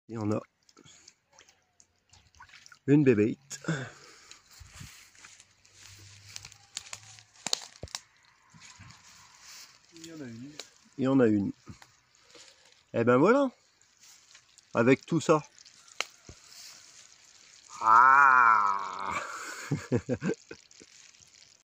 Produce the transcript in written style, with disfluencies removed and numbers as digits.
Et on a une bébête. Il y en a une. Il y en a une. Et ben voilà. Avec tout ça. Ah